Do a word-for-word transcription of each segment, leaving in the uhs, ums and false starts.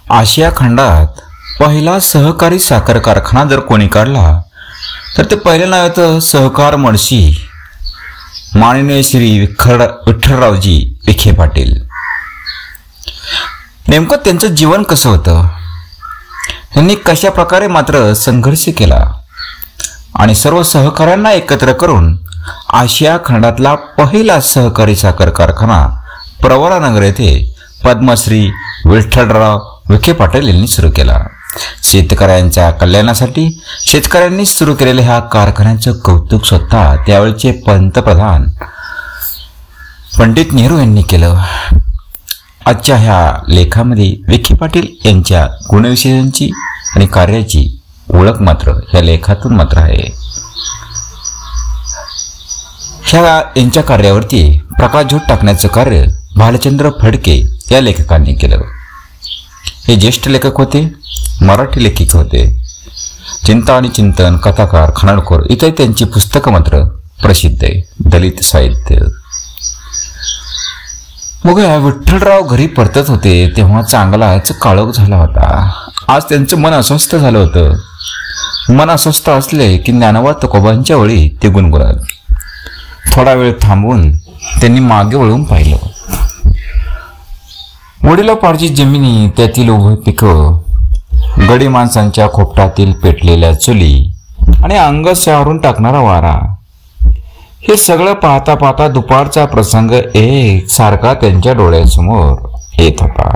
आशिया खंडात पहिला सहकारी साखर कारखाना जर कोणी काढला तर ते पहिले नाव होतं सहकार मडशी, माननीय श्री विठ्ठल विठ्ठलरावजी विखे पाटील. नेमकं त्यांचं जीवन कसं होतं, त्यांनी कशा प्रकारे मात्र संघर्ष केला आणि सर्व सहकाऱ्यांना एकत्र करून आशिया खंडातला पहिला सहकारी साखर कारखाना प्रवरानगर येथे पद्मश्री विठ्ठलराव विखे पाटील यांनी सुरू केला. शेतकऱ्यांच्या कल्याणासाठी शेतकऱ्यांनी सुरू केलेल्या ह्या कारखान्याचं कौतुक स्वतः त्यावेळचे पंतप्रधान पंडित नेहरू यांनी केलं. आजच्या ह्या लेखामध्ये विखे पाटील यांच्या गुणविशेषांची आणि कार्याची ओळख मात्र ह्या लेखातून मात्र आहे. ह्या यांच्या कार्यावरती प्रकाशझोत टाकण्याचं कार्य भालचंद्र फडके या लेखकांनी केलं. हे ज्येष्ठ लेखक होते, मराठी लेखक होते. चिंता आणि चिंतन, कथाकार, खानाडखोर इतर त्यांची पुस्तकं मात्र प्रसिद्ध आहे. दलित साहित्य. बघूया, विठ्ठलराव घरी परतत होते तेव्हा चांगलाच काळोख झाला होता. आज त्यांचं मन अस्वस्थ झालं होतं. मन अस्वस्थ असले की ज्ञानोबा तुकोबांच्या वेळी ते गुणगुणत. थोडा वेळ थांबून त्यांनी मागे वळून पाहिलं. वडिलोपार्जित जमिनी, त्यातील उभे पिकं, गडी माणसांच्या खोपटातील पेटलेल्या चुली आणि अंग शहरून टाकणारा वारा, हे सगळं पाहता पाहता दुपारचा प्रसंग एक सारखा त्यांच्या डोळ्यासमोर येत होता.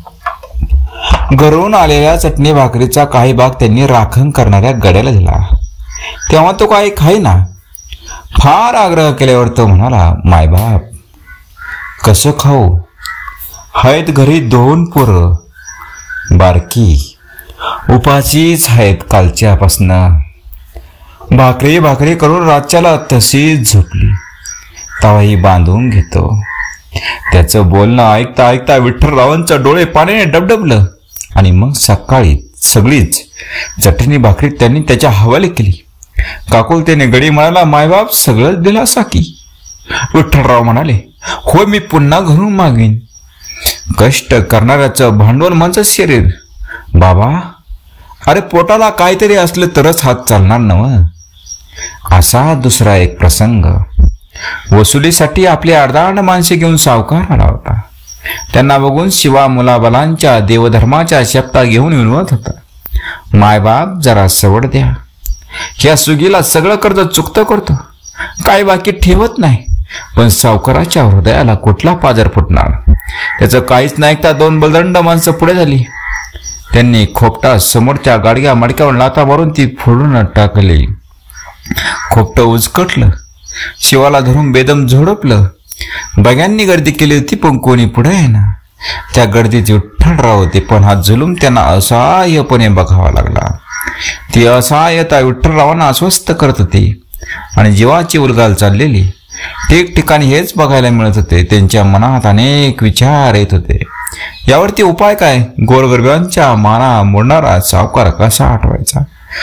घरून आलेल्या चटणी भाकरीचा काही भाग त्यांनी राखण करणाऱ्या गड्याला दिला. तेव्हा तो काही खाईना. फार आग्रह केल्यावर तो म्हणाला, मायबाप कसं खाऊ, आहेत घरी दोन पोरं, बारकी उपाशीच आहेत कालच्यापासनं. भाकरी भाकरी करून रातच्याला तशीच झोपली. तवाही बांधून घेतो. त्याचं बोलणं ऐकता ऐकता विठ्ठलरावांचं डोळे पाण्याने डबडबलं आणि मग सकाळी सगळीच चटणी भाकरी त्यांनी त्याच्या हवाले केली. काकुलतेने गडी म्हणाला, मायबाप सगळंच दिला साकी. विठ्ठलराव म्हणाले, होय मी पुन्हा घरून मागेन. कष्ट करणाऱ्याचं भांडवल म्हणजे शरीर. बाबा अरे पोटाला काहीतरी असलं तरच हात चालणार नव. असा दुसरा एक प्रसंग. वसुलीसाठी आपली अर्धांड माणसे घेऊन सावकार आला होता. त्यांना बघून शिवा मुलाबलांच्या देवधर्माच्या शपथा घेऊन विनवत होता, मायबाप जरा सवड द्या. ह्या सुगीला सगळं कर्ज चुकतं करतो, काय बाकी ठेवत नाही. पण सावकाराच्या हृदयाला कुठला पाजर फुटणार. त्याचं काहीच नाही ऐकता दोन बलदंड माणसं पुढे झाली. त्यांनी खोपटा समोरच्या गाडग्या मडक्यावर लाथा मारून ती फोडून टाकली. खोपटं उचकटलं. शिवाला धरून बेदम झोडपलं. बघ्यांनी गर्दी केली होती पण कोणी पुढे आहे ना. त्या गर्दीत विठ्ठलराव होते पण हा जुलूम त्यांना असहाय्यपणे बघावा लागला. ती असहाय्यता विठ्ठलरावांना अस्वस्थ करत होती आणि जीवाची उलगाल चाललेली. ठिकठिकाणी हेच बघायला मिळत होते. त्यांच्या मनात अनेक विचार येत होते. यावरती उपाय काय? गोरगरिबांच्या माना मोडणारा सावकार कसा हटवायचा,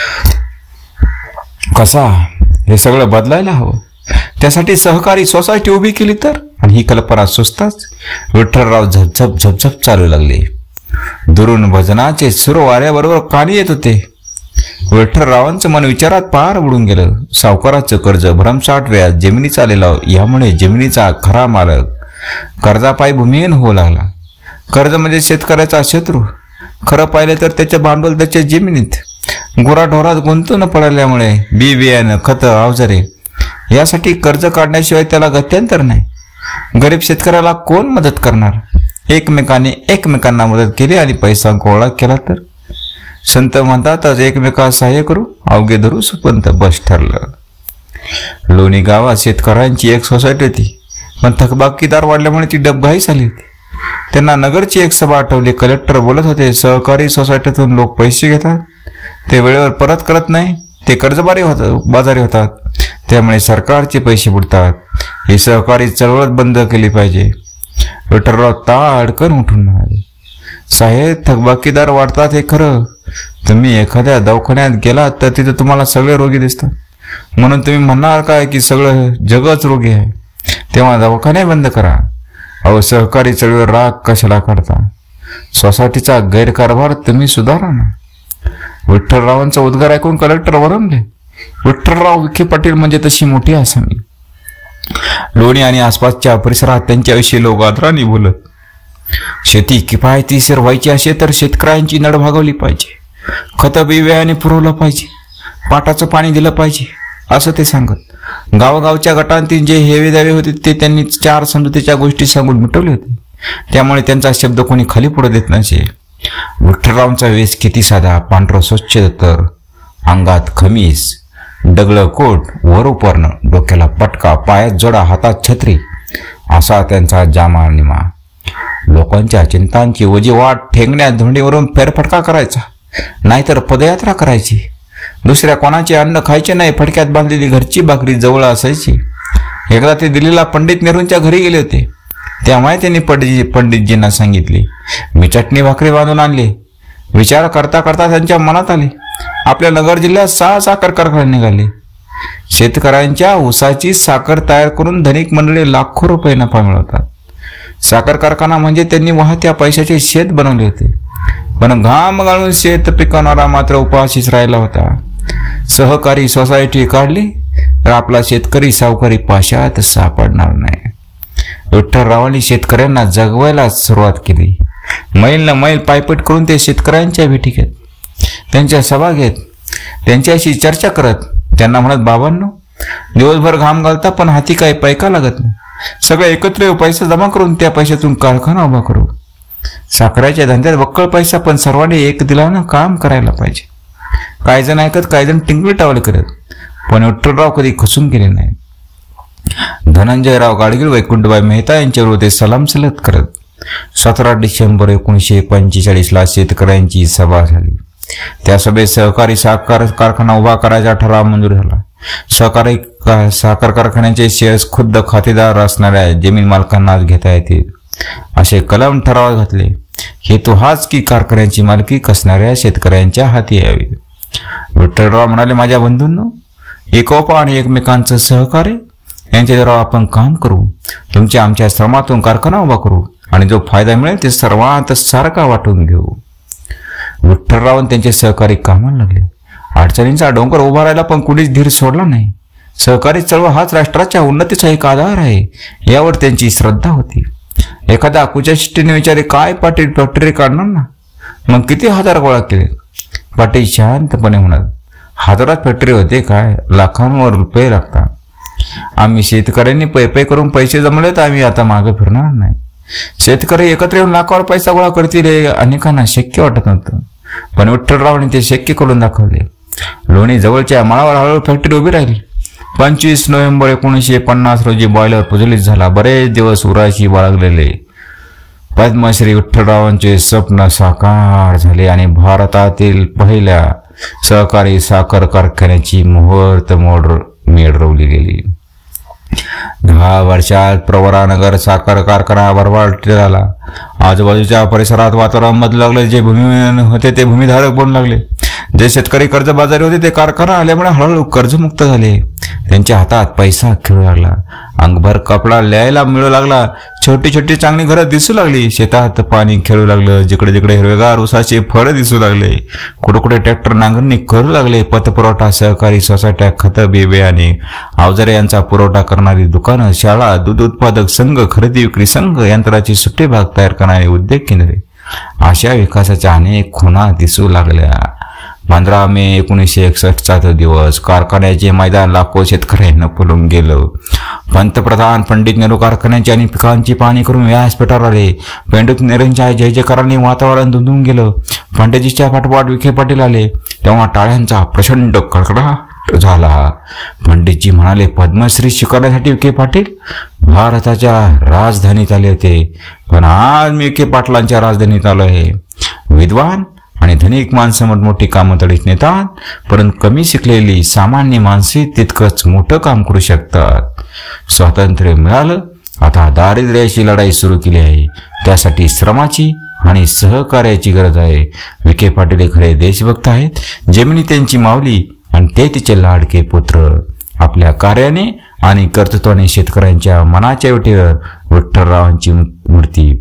कसा, हे सगळं बदलायला हवं. त्यासाठी सहकारी सोसायटी उभी केली तर. आणि ही कल्पना सुचताच विठ्ठलराव झपझप झपझप चालू लागले. दुरून भजनाचे सुर वाऱ्याबरोबर कानी येत होते. विठ्ठलरावांचं मन विचारात पार बुडून गेलं. सावकाराचं कर्ज भरमसाठ व्याज जमिनीचा लिलाव यामुळे जमिनीचा खरा मालक कर्जापायी भूमिहीन होऊ लागला. कर्ज म्हणजे शेतकऱ्याचा शत्रू. खरं पाहिलं तर त्याचे भांडवल त्याच्या जमिनीत गुराढोरात गुंतून पडल्यामुळे बी बियाणं, खतं, अवजारे यासाठी कर्ज काढण्याशिवाय त्याला गत्यंतर नाही. गरीब शेतकऱ्याला कोण मदत करणार. एकमेकाने एकमेकांना मदत केली आणि पैसा गोळा केला तर. संत म्हणतातच एकमेका सहाय्य करू अवघे धरू सुपंत बस ठरलं. लोणी गावात शेतकऱ्यांची एक सोसायटी होती पण थकबाकीदार वाढल्यामुळे ती डबघाई झाली होती. त्यांना नगरची एक सभा आठवली. कलेक्टर बोलत होते, सहकारी सोसायटीतून लोक पैसे घेतात, ते वेळेवर परत करत नाही, ते कर्जबारी होतात बाजारी होतात, त्यामुळे सरकारचे पैसे बुडतात. ही सहकारी चळवळ बंद केली पाहिजे. विठ्ठलराव ताडकन उठून म्हणाले, साहेब थकबाकीदार वाढतात हे खरं. तुम्ही एखाद्या दवाखान्यात गेलात तर तिथे तुम्हाला सगळे रोगी दिसतात. म्हणून तुम्ही म्हणणार काय की सगळं जगच रोगी आहे, तेव्हा दवाखाने बंद करा. अहो सहकारी चळवळ राग कशाला काढता. सोसायटीचा गैरकारभार तुम्ही सुधारा ना. विठ्ठलरावांचा उद्गार ऐकून कलेक्टर वरमले. विठ्ठलराव विखे पाटील म्हणजे तशी मोठी आसामी. लोणी आणि आसपासच्या परिसरात त्यांच्याविषयी लोक आदराने बोलत. शेती किफायतीशीर व्हायची असेल तर शेतकऱ्यांची नड भागवली पाहिजे, खत बिव्याने पुरवलं पाहिजे, पाटाचं पाणी दिलं पाहिजे असं ते सांगत. गावगावच्या गटांतील जे हेवे दावे होते ते त्यांनी चार समजुतीच्या गोष्टी सांगून मिटवले होते. त्यामुळे त्यांचा शब्द कोणी खाली पुढे देत नसे. विठ्ठलरावांचा वेश किती साधा, पांढरं स्वच्छ तर, अंगात खमीस, डगळं कोट, वर उपरणं, डोक्याला पटका, पायात जोडा, हातात छत्री असा त्यांचा जामा निमा. लोकांच्या चिंतांची ओझी वाट ठेंगण्यात धोंडीवरून फेरफटका करायचा, नाहीतर पदयात्रा करायची. दुसऱ्या कोणाचे अन्न खायचे नाही, फडक्यात बांधलेली घरची भाकरी जवळ असायची. एकदा ते दिल्लीला पंडित नेहरूंच्या घरी गेले होते. त्यामुळे त्यांनी पंडित पंडितजींना सांगितले, मी चटणी भाकरी बांधून आणली. विचार करता करता त्यांच्या मनात आले, आपल्या नगर जिल्ह्यात सहा साखर कारखाने निघाले. शेतकऱ्यांच्या ऊसाची साखर तयार करून धनिक मंडळी लाखो रुपये नफा मिळवतात. साखर कारखाना म्हणजे त्यांनी वाहत्या पैशाचे शेत बनवले होते. पण घाम गाळून शेत पिकवणारा मात्र उपाशीच राहिला होता. सहकारी सोसायटी काढली तर आपला शेतकरी सावकारी पाशात सापडणार नाही. विठ्ठलरावांनी शेतकऱ्यांना जगवायला सुरुवात केली. मैल न मैल पायपीट करून ते शेतकऱ्यांच्या भेटी घेत, त्यांच्या सभा घेत, त्यांच्याशी चर्चा करत. त्यांना म्हणत, बाबांनो, दिवसभर घाम घालता पण हाती काही पैका लागत नाही. सगळे एकत्र पैसा जमा करून त्या पैशातून कारखाना उभा करू. साखरेच्या धंद्यात बक्कळ पैसा, पण सर्वांनी एक दिलानं काम करायला पाहिजे. काही जण ऐकत, काही जण टिंगली टावले करत, पण विठ्ठलराव कधी खचून गेले नाही. धनंजयराव गाडगीळ, वैकुंठबाई मेहता यांच्यावर ते सलाम सलत करत. सतरा डिसेंबर एकोणीसशे पंचेचाळीस ला शेतकऱ्यांची सभा झाली. त्या सभेत सहकारी साखर कारखाना उभा करायचा ठराव मंजूर झाला. सहकारी साखर कारखान्याचे शेअर्स खुद्द खातेदार असणाऱ्या जमीन मालकांनाच घेता येतील असे कलम ठरावात घातले. हेतू हाच की कारखान्याची मालकी कसणाऱ्या शेतकऱ्यांच्या हाती यावी. विठ्ठलराव म्हणाले, माझ्या बंधूंनो, एकोपा आणि एकमेकांचं सहकार्य यांच्याद्वारा आपण काम करू. तुमच्या आमच्या श्रमातून कारखाना उभा करू आणि जो फायदा मिळेल ते सर्वांत सारखा वाटून घेऊ. विठ्ठलराव त्यांचे सहकारी कामाला लागले. अडचणींचा डोंगर उभा राहिला पण कुणीच धीर सोडला नाही. सहकारी चळवळ हाच राष्ट्राच्या उन्नतीचा एक आधार आहे यावर त्यांची श्रद्धा होती. एखाद्या कुचेष्टीने विचारे, काय पाटील फॅक्टरी काढणार ना, मग किती हजार गोळा केले? पाटील शांतपणे म्हणत, हजारात फॅक्टरी होते काय, लाखांवर रुपये लागतात. आम्ही शेतकऱ्यांनी पै पै करून पैसे जमले तर आम्ही आता मागे फिरणार नाही. शेतकरी एकत्र येऊन लाखावर पैसा गोळा करतील हे अनेकांना शक्य वाटत नव्हतं, पण विठ्ठलरावांनी ते शक्य करून दाखवले. लोणी जवळच्या माळावर हळूहळू फॅक्टरी उभी राहिली. पंचवीस नोव्हेंबर एकोणीसशे पन्नास रोजी बॉयलर प्रज्वलित झाला. बरेच दिवस उराशी बाळगलेले पद्मश्री विठ्ठलरावांचे स्वप्न साकार झाले आणि भारतातील पहिल्या सहकारी साखर कारखान्याची मुहूर्त मोड मेढ रोवली गेली. दहा वर्षात प्रवरानगर साखर कारखाना भरभराट झाला. आजूबाजूच्या परिसरात वातावरण बदलू लागले. जे भूमिहीन होते ते भूमिधारक बनू लागले. जे शेतकरी कर्जबाजारी होते ते कारखाना आल्यामुळे हळूहळू कर्जमुक्त झाले. त्यांच्या हातात पैसा खेळू लागला. अंगभर कपडा लिहायला मिळू लागला. छोटी छोटी चांगली घरं दिसू लागली. शेतात पाणी खेळू लागलं. जिकडे जिकडे हिरवेगार उसाचे फळं दिसू लागले. कुठे कुठे ट्रॅक्टर नांगरणी करू लागले. पतपुरवठा, सहकारी सोसायट्या, खतं बियाणे, अवजारे यांचा पुरवठा करणारी दुकानं, शाळा, दूध उत्पादक संघ, खरेदी विक्री संघ, यंत्राची सुट्टे भाग तयार करणारी उद्योग केंद्रे, अशा विकासाच्या अनेक खुणा दिसू लागल्या. पंधरा मे एकोणीसशे एकसष्टचा तो दिवस. कारखान्याचे मैदान लाखो शेतकऱ्यांना फुलून गेलं. पंतप्रधान पंडित नेहरू कारखान्याची आणि पिकांची पाहणी करून व्यासपीठावर आले. पंडित नेहरूंच्या जय जयकारांनी वातावरण धुंदून गेलं. पंडितजीच्या पाठोपाठ विखे पाटील आले. तेव्हा टाळ्यांचा प्रचंड कडकडाट झाला. पंडितजी म्हणाले, पद्मश्री स्वीकारण्यासाठी विखे पाटील भारताच्या राजधानीत आले होते, पण आज मी विखे पाटलांच्या राजधानीत आलो आहे. विद्वान आणि धनिक माणसं मोठमोठी कामं तडीत नेतात, परंतु कमी शिकलेली सामान्य माणसे तितकंच मोठं काम करू शकतात. स्वातंत्र्य मिळालं, आता दारिद्र्याची लढाई सुरू केली आहे. त्यासाठी श्रमाची आणि सहकार्याची गरज आहे. विखे पाटील खरे देशभक्त आहेत. जमिनी त्यांची माऊली आणि ते तिचे लाडके पुत्र. आपल्या कार्याने आणि कर्तृत्वाने शेतकऱ्यांच्या मनाच्या विटेवर विठ्ठलरावांची मूर्ती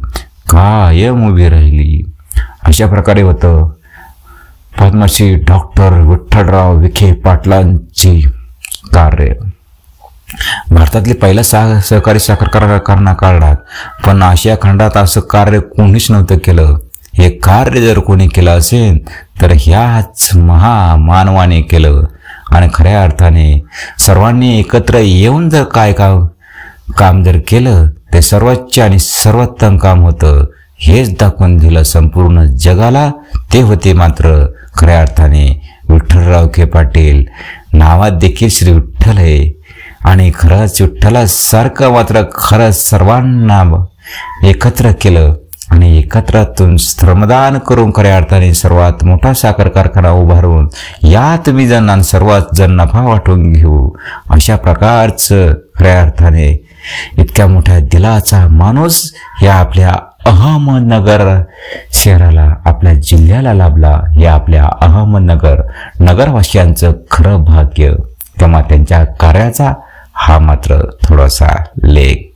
कायम उभी राहिली. अशा प्रकारे होतं पद्मश्री डॉक्टर विठ्ठलराव विखे पाटलांची कार्य. भारतातले पहिला सा सहकारी साखर कारखाना काढलात, पण आशिया खंडात असं कार्य कोणीच नव्हतं केलं. हे कार्य जर कोणी केलं असेल तर ह्याच महामानवाने केलं. आणि खऱ्या अर्थाने सर्वांनी एकत्र येऊन जर काय का काम जर केलं ते सर्वोच्च आणि सर्वोत्तम काम होतं हेच दाखवून दिलं संपूर्ण जगाला. ते होते मात्र खऱ्या अर्थाने विठ्ठलराव विखे पाटील. नावात देखील श्री विठ्ठल आहे आणि खरंच विठ्ठलासारखं मात्र खरंच सर्वांना एकत्र केलं आणि एकत्रातून श्रमदान करून खऱ्या अर्थाने सर्वात मोठा साखर कारखाना उभारून यात मी जण सर्वात जण नफा वाटून घेऊ अशा प्रकारचं खऱ्या अर्थाने इतक्या मोठ्या दिलाचा माणूस या आपल्या अहमदनगर शहराला आपल्या जिल्ह्याला लाभला. हे आपल्या अहमदनगर नगरवासियांचं खरं भाग्य किंवा त्यांच्या कार्याचा हा मात्र थोडासा लेख.